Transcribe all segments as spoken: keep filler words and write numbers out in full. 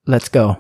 Let's go.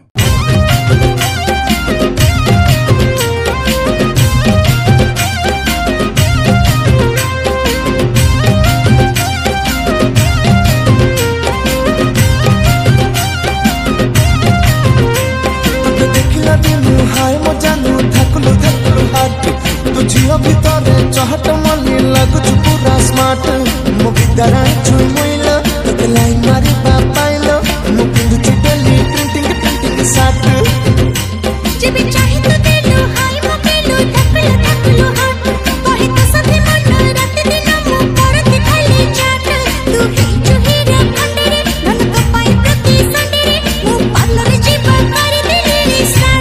देखिला दिनु हाय मो जानू धाकुलु धाकुलु हाट तू झियो भितरे चहट मली लागुच पूरा स्मार्ट मो विद्यारा छुई मोइला तते लाइन मारी पापाइलो मो पिंदु चिटेली प्रिंटिंग प्रिंटिंग साट जेबे चाहे तो देलो हाय मो केलो धाकुलु धाकुलु हाट कहि तो सते मन रात दिन मो परत खाली चाट तू ही चुहीरा खंडरे मन तो पाई प्रति संडरे मो पार्लर जीवा कर दिले स्टार्ट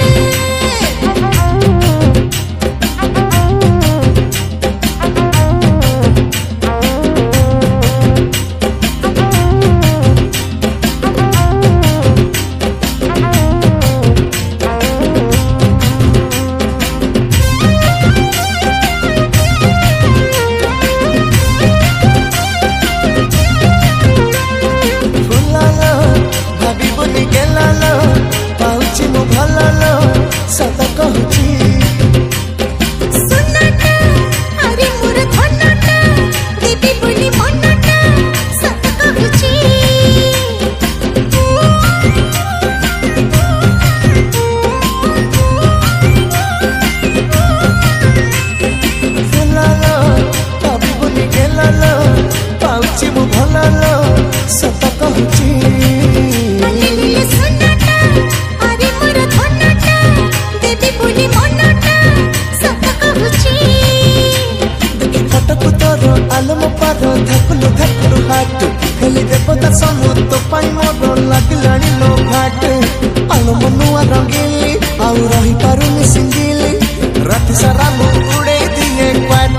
धाकुलु धाकुलु हाट हेली देवता समूह तो पाई मोर लागलानी लो घाट आलो मनुआ रंगीली आउ रही पारुनी सिंगिली राति सारा मु उड़े दिए क्वाट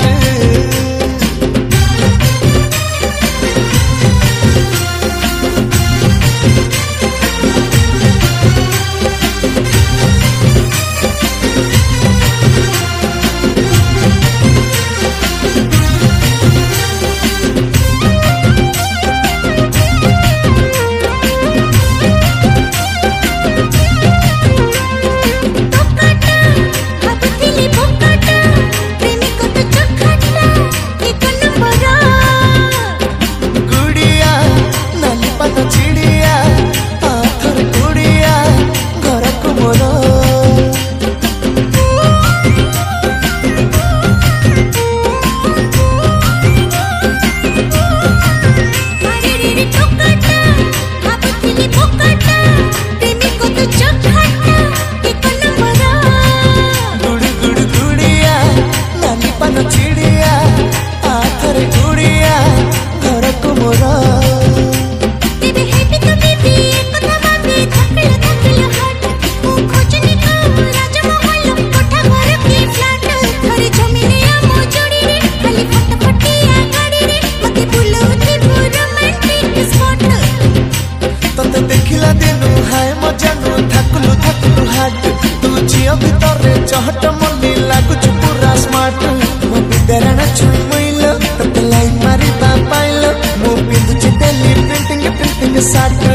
देखिला दिनु हाय मो जानू धाकुलु धाकुलु हाट तू झियो भितरे चहट मली लागुच पूरा स्मार्ट मो विद्यारा छुई मोइलो तते लाइन मारी पापाइलो मो पिंदु चिटेली प्रिंटिंग प्रिंटिंग साट